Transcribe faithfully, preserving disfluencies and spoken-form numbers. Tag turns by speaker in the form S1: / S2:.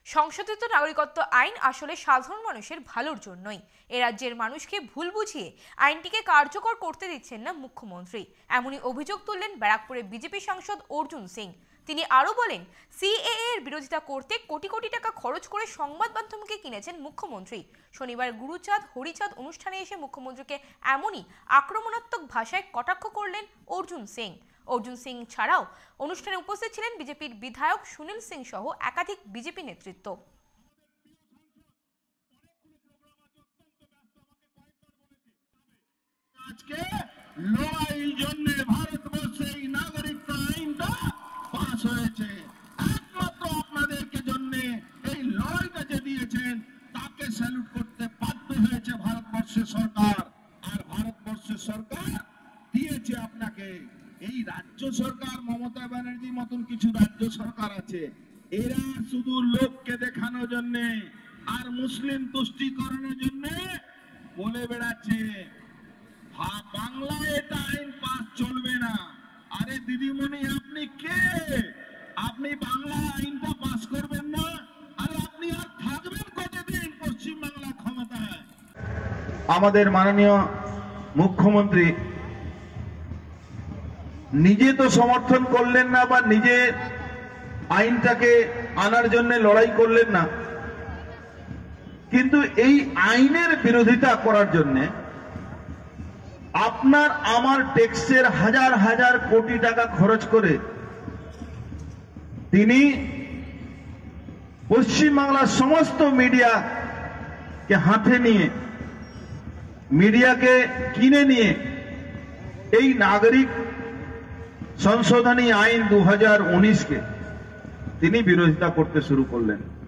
S1: সংশোধিত নাগরিকত্ব আইন আসলে সাধারণ মানুষের ভালোর জন্যই। এ রাজ্যের মানুষকে ভুল বুঝিয়ে আইনটিকে কার্যকর করতে দিচ্ছেন না মুখ্যমন্ত্রী, এমনই অভিযোগ তুললেন ব্যারাকপুরের বিজেপি সাংসদ অর্জুন সিং। তিনি আরো বলেন, সিএএ এর বিরোধিতা করতে কোটি কোটি টাকা খরচ করে সংবাদ মাধ্যমকে কিনেছেন মুখ্যমন্ত্রী। শনিবার গুরুচাঁদ হরিচাঁদ অনুষ্ঠানে এসে মুখ্যমন্ত্রীকে এমনই আক্রমণাত্মক ভাষায় কটাক্ষ করলেন অর্জুন সিং। অর্জুন সিং ছাড়াও অনুষ্ঠানে উপস্থিত ছিলেন বিজেপির বিধায়ক সুনীল সিং সহ একাধিক বিজেপি নেতৃত্ব।
S2: আজকে লড়াইয়ের জন্য ভারতবর্ষে এই নাগরিকত্ব আইনটা পাস হয়েছে, একমাত্র আপনাদেরকে জন্য এই লড়াইটা যে দিয়েছেন তাকে স্যালুট করতে বাধ্য হয়েছে ভারতবর্ষের সরকার। আর ভারতবর্ষের সরকার দিয়েছে আপনাকে। এই রাজ্য সরকার, মমতা ব্যানার্জির মতন কিছু রাজ্য সরকার আছে, এরা শুধু লোককে দেখানোর জন্য আর মুসলিম তুষ্টিকরণের জন্য বলে বেড়াচ্ছে বাংলায় এটা আইন পাস চলবে না। আরে দিদিমণি, আপনি কে? আপনি বাংলা আইনটা পাস করবেন না? আর আপনি আর থাকবেন কতদিন পশ্চিম বাংলা ক্ষমতায়?
S3: আমাদের মাননীয় মুখ্যমন্ত্রী নিজে তো সমর্থন করলেন না বা নিজে আইনটাকে আনার জন্য লড়াই করলেন না, কিন্তু এই আইনের বিরোধিতা করার জন্য আপনার আমার ট্যাক্সের হাজার হাজার কোটি টাকা খরচ করে তিনি পশ্চিমবাংলার সমস্ত মিডিয়াকে হাতে নিয়ে, মিডিয়াকে কিনে নিয়ে এই নাগরিক সংশোধনী আইন দু হাজার উনিশকে তিনি বিরোধিতা করতে শুরু করলেন।